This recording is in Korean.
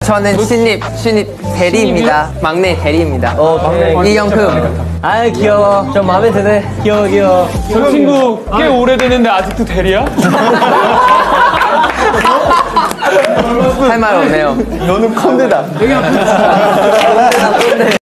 저는 신입 대리입니다. 막내 대리입니다. 이영금. 아유 귀여워. 좀 마음에 드네. 귀여워. 저 친구 꽤 오래됐는데 아직도 대리야? 할 말 없네요. 너는 콘대다.